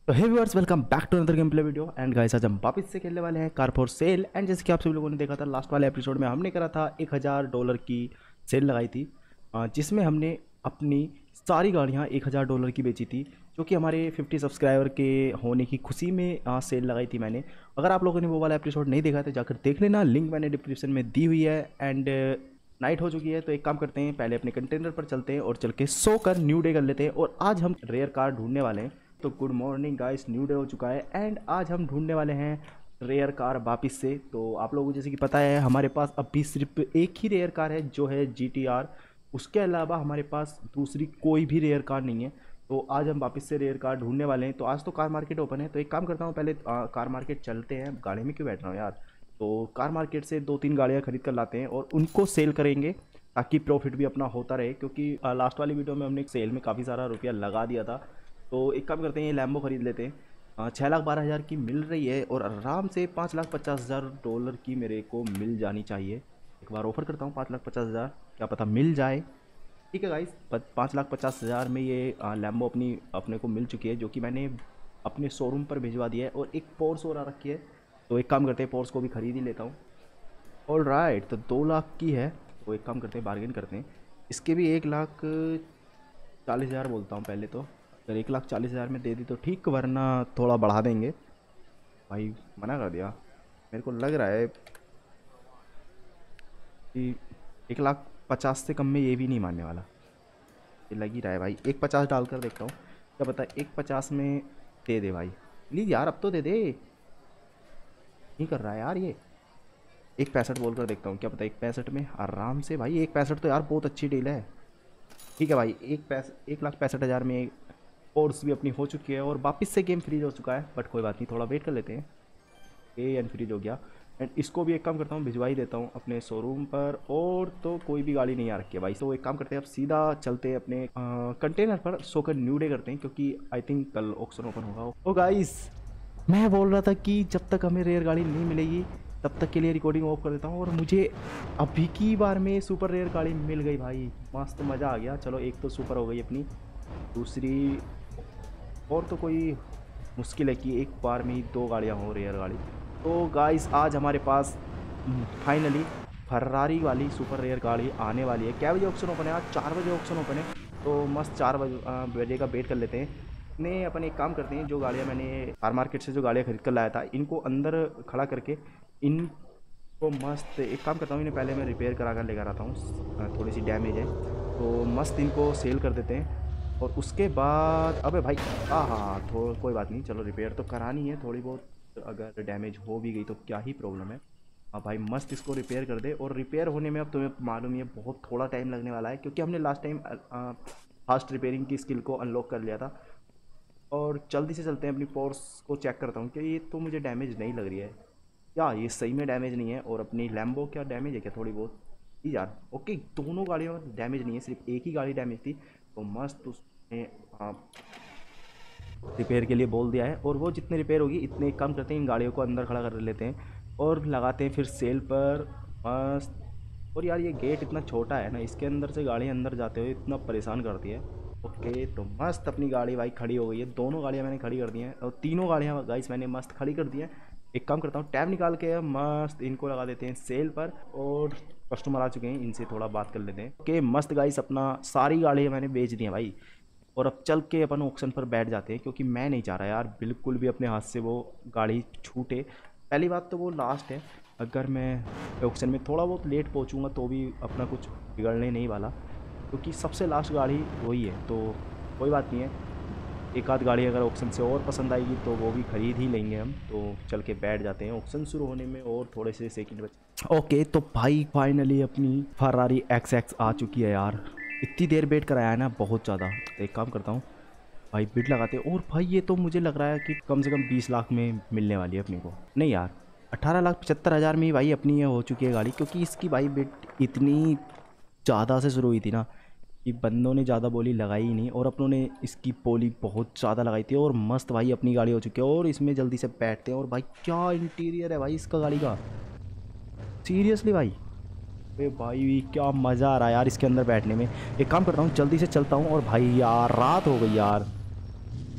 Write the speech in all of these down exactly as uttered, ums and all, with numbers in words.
तो hey viewers, welcome back to another game play video. And guys, आज हम वापस से खेलने वाले हैं कार फॉर सेल। एंड जैसे कि आप सभी लोगों ने देखा था लास्ट वाले एपिसोड में, हमने करा था एक हज़ार डॉलर की सेल लगाई थी, अ, जिसमें हमने अपनी सारी गाड़ियां एक हज़ार डॉलर की बेची थी, जो कि हमारे पचास सब्सक्राइबर के होने की खुशी में अ, सेल लगाई थी मैंने। अगर आप लोगों ने वो वाला एपिसोड नहीं देखा तो जाकर देख लेना, लिंक मैंने डिस्क्रिप्शन में दी हुई है। एंड नाइट हो चुकी है, तो एक काम करते हैं, पहले अपने कंटेनर पर चलते हैं और चल के सो कर न्यू डे कर लेते हैं। और आज हम रेयर कार ढूंढने वाले हैं। तो good morning guys, new day हो चुका है एंड आज हम ढूंढने वाले हैं रेयर कार वापस से। तो आप लोगों को जैसे कि पता है, हमारे पास अभी सिर्फ एक ही रेयर कार है जो है जी टी आर। उसके अलावा हमारे पास दूसरी कोई भी रेयर कार नहीं है। तो आज हम वापस से रेयर कार ढूंढने वाले हैं। तो आज तो कार मार्केट ओपन है, तो एक काम करता हूँ, पहले आ, कार मार्केट चलते हैं। गाड़ी में क्यों बैठ रहा हूँ यार। तो कार मार्केट से दो तीन गाड़ियाँ खरीद कर लाते हैं और उनको सेल करेंगे, ताकि प्रॉफिट भी अपना होता रहे। क्योंकि आ, लास्ट वाली वीडियो में हमने सेल में काफ़ी सारा रुपया लगा दिया था। तो एक काम करते हैं, ये लैम्बो खरीद लेते हैं। अ, छः लाख बारह हज़ार की मिल रही है और आराम से पाँच लाख पचास हज़ार डॉलर की मेरे को मिल जानी चाहिए। एक बार ऑफ़र करता हूँ, पाँच लाख पचास हज़ार, क्या पता मिल जाए। ठीक है गाइस, पाँच लाख पचास हज़ार में ये अ, लैम्बो अपनी अपने को मिल चुकी है, जो कि मैंने अपने शोरूम पर भिजवा दिया है। और एक पोर्स और आ रखी है, तो एक काम करते हैं, पोर्स को भी खरीद ही लेता हूँ। ऑल राइट, तो दो लाख की है, तो एक काम करते हैं, बार्गेन करते हैं। इसके भी एक लाख चालीस हज़ार बोलता हूँ पहले तो। अगर एक लाख चालीस हज़ार में दे दी तो ठीक, वरना थोड़ा बढ़ा देंगे। भाई मना कर दिया, मेरे को लग रहा है कि एक लाख पचास से कम में ये भी नहीं मानने वाला। ये लग ही रहा है भाई, एक पचास डालकर देखता हूँ, क्या पता एक पचास में दे दे भाई। प्लीज़ यार, अब तो दे दे। नहीं कर रहा है यार ये। एक पैंसठ बोल कर देखता हूँ, क्या पता एक पैंसठ में आराम से। भाई एक पैंसठ तो यार बहुत अच्छी डील है। ठीक है भाई, एक पैस एक लाख पैंसठ हज़ार में कोर्स भी अपनी हो चुकी है और वापस से गेम फ्रीज हो चुका है। बट कोई बात नहीं, थोड़ा वेट कर लेते हैं। ए एन फ्रीज हो गया। एंड इसको भी एक काम करता हूँ, भिजवा ही देता हूँ अपने शोरूम पर। और तो कोई भी गाड़ी नहीं आ रखी है भाई। तो एक काम करते हैं, अब सीधा चलते हैं अपने कंटेनर पर, सोकर न्यू डे करते हैं, क्योंकि आई थिंक कल ऑक्शन ओपन होगा। ओ गाइस, मैं बोल रहा था कि जब तक हमें रेयर गाड़ी नहीं मिलेगी तब तक के लिए रिकॉर्डिंग ऑफ कर देता हूँ। और मुझे अभी की बार में सुपर रेयर गाड़ी मिल गई भाई, मस्त मज़ा आ गया। चलो, एक तो सुपर हो गई अपनी, दूसरी और तो कोई मुश्किल है कि एक बार में ही दो गाड़ियाँ हो रेयर गाड़ी। तो गाइस, आज हमारे पास फाइनली फर्रारी वाली सुपर रेयर गाड़ी आने वाली है। क्या बजे ऑप्शन ओपन है? आज चार बजे ऑप्शन ओपन है। तो मस्त चार बजे बजे का वेट कर लेते हैं। ने अपन एक काम करते हैं, जो गाड़ियाँ मैंने कार मार्केट से जो गाड़ियाँ खरीद कर लाया था, इनको अंदर खड़ा करके इनको मस्त एक काम करता हूँ, इन्हें पहले मैं रिपेयर करा कर लेकर आता हूँ। थोड़ी सी डैमेज है तो मस्त इनको सेल कर देते हैं। और उसके बाद अबे भाई, हाँ हाँ थोड़ा कोई बात नहीं, चलो रिपेयर तो करानी है थोड़ी बहुत। अगर डैमेज हो भी गई तो क्या ही प्रॉब्लम है। हाँ भाई, मस्त इसको रिपेयर कर दे। और रिपेयर होने में अब तुम्हें मालूम ही है बहुत थोड़ा टाइम लगने वाला है, क्योंकि हमने लास्ट टाइम फास्ट रिपेयरिंग की स्किल को अनलॉक कर लिया था। और जल्दी से चलते हैं, अपनी पोर्स को चेक करता हूँ कि ये तो मुझे डैमेज नहीं लग रही है। या ये सही में डैमेज नहीं है। और अपनी लैम्बो क्या डैमेज है क्या थोड़ी बहुत? जी यार, ओके, दोनों गाड़ियों में डैमेज नहीं है, सिर्फ एक ही गाड़ी डैमेज थी। तो मस्त उसने रिपेयर के लिए बोल दिया है। और वो जितने रिपेयर होगी इतने एक काम करते हैं, इन गाड़ियों को अंदर खड़ा कर लेते हैं और लगाते हैं फिर सेल पर मस्त। और यार ये गेट इतना छोटा है ना, इसके अंदर से गाड़ी अंदर जाते हुए इतना परेशान करती है। ओके, तो मस्त अपनी गाड़ी भाई खड़ी हो गई है। दोनों गाड़ियाँ मैंने खड़ी कर दी हैं और तीनों गाड़ियाँ गाइस मैंने मस्त खड़ी कर दी हैं। एक काम करता हूँ, टैब निकाल के मस्त इनको लगा देते हैं सेल पर। और कस्टमर आ चुके हैं, इनसे थोड़ा बात कर लेते हैं। ओके मस्त गाइस, अपना सारी गाड़ियाँ मैंने बेच दी हैं भाई। और अब चल के अपन ऑक्शन पर बैठ जाते हैं, क्योंकि मैं नहीं चाह रहा यार बिल्कुल भी अपने हाथ से वो गाड़ी छूटे। पहली बात तो वो लास्ट है, अगर मैं ऑक्शन में थोड़ा बहुत लेट पहुंचूंगा तो भी अपना कुछ बिगड़ने नहीं वाला, क्योंकि सबसे लास्ट गाड़ी वही है। तो कोई बात नहीं है, एक आध गाड़ी अगर ऑक्शन से और पसंद आएगी तो वो भी ख़रीद ही लेंगे हम। तो चल के बैठ जाते हैं, ऑक्शन शुरू होने में और थोड़े से सेकंड बचे। ओके, तो भाई फाइनली अपनी फरारी एक्स एक्स आ चुकी है यार। इतनी देर वेट कराया है ना, बहुत ज़्यादा। तो एक काम करता हूँ भाई, बिड लगाते हैं। और भाई ये तो मुझे लग रहा है कि कम से कम बीस लाख में मिलने वाली है अपने को। नहीं यार, अठारह लाख पचहत्तर हज़ार में ही भाई अपनी ये हो चुकी है गाड़ी, क्योंकि इसकी भाई बिड इतनी ज़्यादा से शुरू हुई थी ना कि बंदों ने ज़्यादा बोली लगाई ही नहीं, और अपनों ने इसकी बोली बहुत ज़्यादा लगाई थी। और मस्त भाई अपनी गाड़ी हो चुकी है और इसमें जल्दी से बैठते हैं। और भाई क्या इंटीरियर है भाई इसका गाड़ी का, सीरियसली भाई। अरे भाई क्या मज़ा आ रहा है यार इसके अंदर बैठने में। एक काम करता हूँ, जल्दी से चलता हूँ। और भाई यार रात हो गई यार,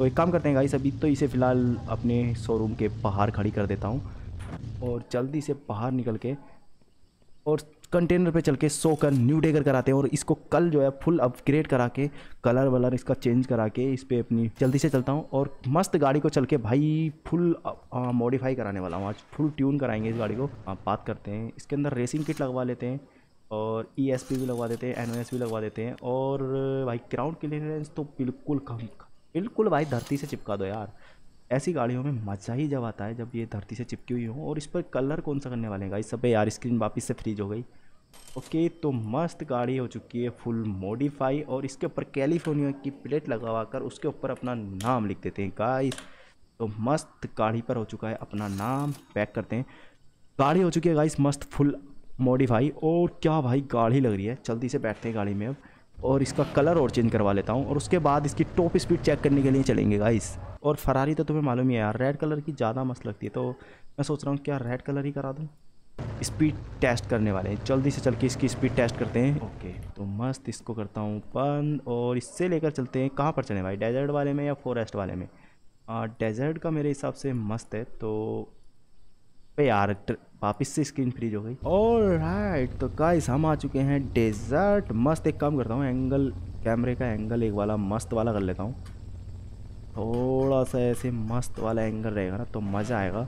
तो एक काम करते हैं गाइस, अभी तो इसे फ़िलहाल अपने शोरूम के बाहर खड़ी कर देता हूँ और जल्दी से बाहर निकल के और कंटेनर पे चल के सो कर न्यू डेकर कराते हैं और इसको कल जो है फुल अपग्रेड करा के कलर वलर इसका चेंज करा के इस पर अपनी जल्दी से चलता हूँ और मस्त गाड़ी को चल के भाई फुल मॉडिफाई कराने वाला हूँ। आज फुल ट्यून कराएंगे इस गाड़ी को। आप बात करते हैं इसके अंदर रेसिंग किट लगवा लेते हैं और ई एस पी भी लगवा देते हैं, एन ओ एस भी लगवा देते हैं और भाई ग्राउंड क्लियरेंस तो बिल्कुल कम बिल्कुल भाई धरती से चिपका दो यार। ऐसी गाड़ियों में मज़ा ही जब आता है जब ये धरती से चिपकी हुई हो। और इस पर कलर कौन सा करने वाले हैं गाइस सब यार, स्क्रीन वापस से फ्रीज हो गई। ओके तो मस्त गाड़ी हो चुकी है फुल मॉडिफाई और इसके ऊपर कैलिफोर्निया की प्लेट लगवा कर उसके ऊपर अपना नाम लिख देते हैं गाइस। तो मस्त गाड़ी पर हो चुका है अपना नाम, पैक करते हैं। गाड़ी हो चुकी है गाइस मस्त फुल मॉडिफाई और क्या भाई गाड़ी लग रही है। जल्दी से बैठते हैं गाड़ी में अब और इसका कलर और चेंज करवा लेता हूँ और उसके बाद इसकी टॉप स्पीड चेक करने के लिए चलेंगे गाइस। और फरारी तो तुम्हें मालूम ही है यार रेड कलर की ज़्यादा मस्त लगती है, तो मैं सोच रहा हूँ क्या रेड कलर ही करा दूँ। स्पीड टेस्ट करने वाले हैं, जल्दी से चल के इसकी स्पीड टेस्ट करते हैं। ओके तो मस्त इसको करता हूँ बंद और इससे लेकर चलते हैं। कहाँ पर चलें भाई, डेजर्ट वाले में या फॉरेस्ट वाले में? डेजर्ट का मेरे हिसाब से मस्त है। तो पे यार वापस से स्क्रीन फ्रीज हो गई। ऑलराइट तो गाइस हम आ चुके हैं डेजर्ट। मस्त एक काम करता हूँ, एंगल कैमरे का एंगल एक वाला मस्त वाला कर लेता हूँ। थोड़ा सा ऐसे मस्त वाला एंगल रहेगा ना तो मज़ा आएगा।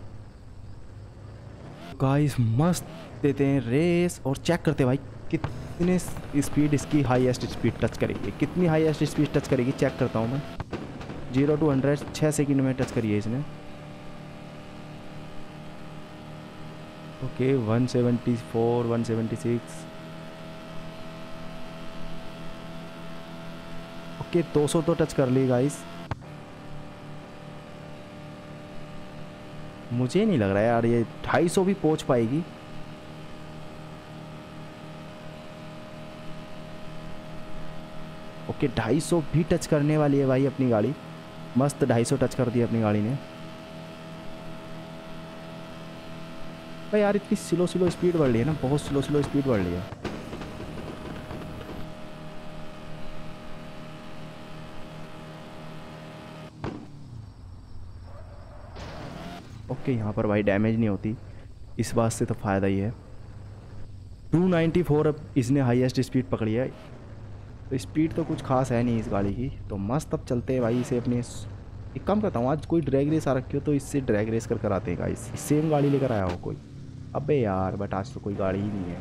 गाइस मस्त देते हैं रेस और चेक करते हैं भाई कितने स्पीड इसकी हाईएस्ट स्पीड टच करेगी, कितनी हाईएस्ट स्पीड टच करेगी चेक करता हूँ मैं। जीरो टू हंड्रेड छः सेकेंड में टच करी है इसने। Okay one seventy four one seventy six okay दो सौ तो टच कर ली गाइस। मुझे नहीं लग रहा है यार ये ढाई सौ भी पहुंच पाएगी। ओके ढाई सौ भी टच करने वाली है भाई अपनी गाड़ी। मस्त ढाई सौ टच कर दिया अपनी गाड़ी ने। भाई यार इतनी स्लो स्लो स्पीड बढ़ रही है ना, बहुत स्लो स्लो स्पीड बढ़ रही है। ओके यहाँ पर भाई डैमेज नहीं होती, इस बात से तो फ़ायदा ही है। टू नाइन्टी फोर अब इसने हाईएस्ट स्पीड पकड़ी है, तो स्पीड तो कुछ खास है नहीं इस गाड़ी की। तो मस्त अब चलते हैं भाई इसे अपने। एक काम करता हूँ आज कोई ड्रैग रेस आ रखी हो तो इससे ड्रैग रेस कर कराते हैं गाइस। सेम गाड़ी लेकर आया हो कोई? अबे यार बट आज तो कोई गाड़ी ही नहीं है।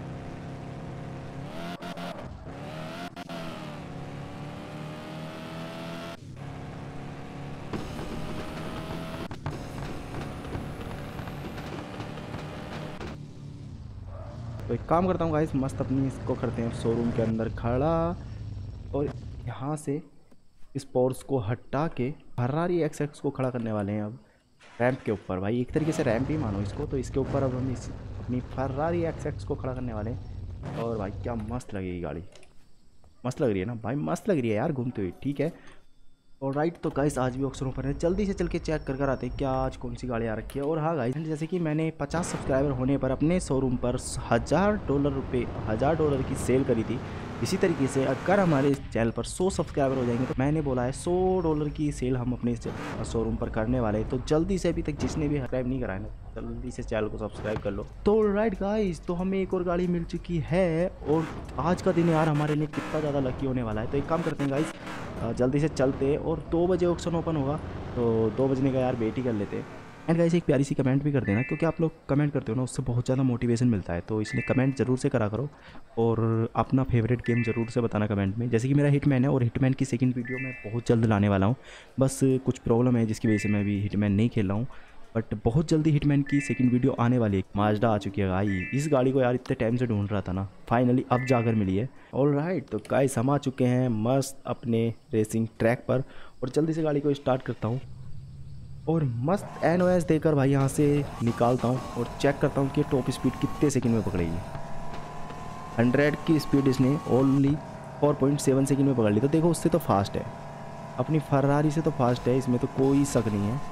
तो एक काम करता हूँ गाइस मस्त अपनी इसको करते हैं शोरूम के अंदर खड़ा और यहाँ से इस पोर्स को हटा के फरारी एक्स एक्स को खड़ा करने वाले हैं अब रैंप के ऊपर। भाई एक तरीके से रैंप ही मानो इसको। तो इसके ऊपर अब हम इस अपनी फरारी एक्स एक्स को खड़ा करने वाले हैं और भाई क्या मस्त लगेगी गाड़ी। मस्त लग रही है ना भाई, मस्त लग रही है यार घूमते हुए। ठीक है और राइट तो गाइस आज भी ऑक्शनों पर है, जल्दी से चल के चेक कर कर आते हैं क्या आज कौन सी गाड़ी आ रखी है। और हाँ गाइस जैसे कि मैंने पचास सब्सक्राइबर होने पर अपने शोरूम पर हज़ार डॉलर रुपए हज़ार डॉलर की सेल करी थी। इसी तरीके से अगर हमारे चैनल पर सौ सब्सक्राइबर हो जाएंगे तो मैंने बोला है सौ डॉलर की सेल हम अपने शोरूम पर करने वाले हैं। तो जल्दी से अभी तक जिसने भी सब्सक्राइब नहीं कराया ना जल्दी से चैनल को सब्सक्राइब कर लो। तो राइट गाइस तो हमें एक और गाड़ी मिल चुकी है और आज का दिन यार हमारे लिए कितना ज़्यादा लकी होने वाला है। तो एक काम करते हैं गाइस जल्दी से चलते और दो बजे ऑक्शन ओपन होगा तो दो बजने का यार वेट ही कर लेते हैं। एंड गाइस एक प्यारी सी कमेंट भी कर देना क्योंकि आप लोग कमेंट करते हो ना उससे बहुत ज़्यादा मोटिवेशन मिलता है। तो इसलिए कमेंट ज़रूर से करा करो और अपना फेवरेट गेम ज़रूर से बताना कमेंट में। जैसे कि मेरा हिटमैन है और हिटमैन की सेकंड वीडियो मैं बहुत जल्द लाने वाला हूँ। बस कुछ प्रॉब्लम है जिसकी वजह से मैं अभी हिटमैन नहीं खेल रहा हूँ, बट बहुत जल्दी हिटमैन की सेकंड वीडियो आने वाली है। माजडा आ चुकी है भाई, इस गाड़ी को यार इतने टाइम से ढूंढ रहा था ना, फाइनली अब जाकर मिली है। ऑलराइट तो गाइस हम आ चुके हैं मस्त अपने रेसिंग ट्रैक पर और जल्दी से गाड़ी को स्टार्ट करता हूँ और मस्त एन ओ एस देकर भाई यहाँ से निकालता हूँ और चेक करता हूँ कि टॉप स्पीड कितने सेकंड में पकड़ेगी। हंड्रेड की स्पीड इसने only four point seven second में पकड़ ली। तो देखो उससे तो फास्ट है, अपनी फरारी से तो फास्ट है, इसमें तो कोई शक नहीं है।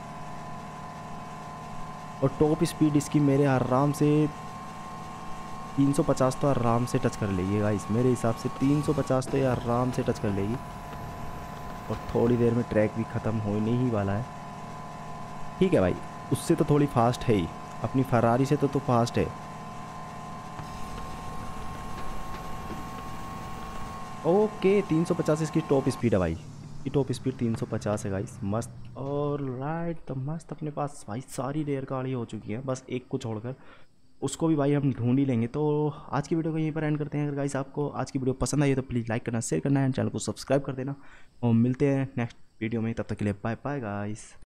और टॉप स्पीड इसकी मेरे आराम से तीन सौ पचास तो आराम से टच कर लेगी गाइस। मेरे हिसाब से तीन सौ पचास तो ये आराम से टच कर लेगी। और थोड़ी देर में ट्रैक भी ख़त्म होने ही वाला है। ठीक है भाई, उससे तो थोड़ी फास्ट है ही, अपनी फरारी से तो तो फास्ट है। ओके, तीन सौ पचास इसकी टॉप स्पीड है भाई, इसकी टॉप स्पीड तीन सौ पचास है गाइस, मस्त। और राइट, तो मस्त अपने पास भाई सारी रेयर गाड़ी हो चुकी है, बस एक को छोड़कर, उसको भी भाई हम ढूंढ ही लेंगे। तो आज की वीडियो को यहीं पर एंड करते हैं। अगर गाइस आपको आज की वीडियो पसंद आई है तो प्लीज़ लाइक करना, शेयर करना एंड चैनल को सब्सक्राइब कर देना, और मिलते हैं नेक्स्ट वीडियो में। तब तक के लिए बाय बाय गाइस।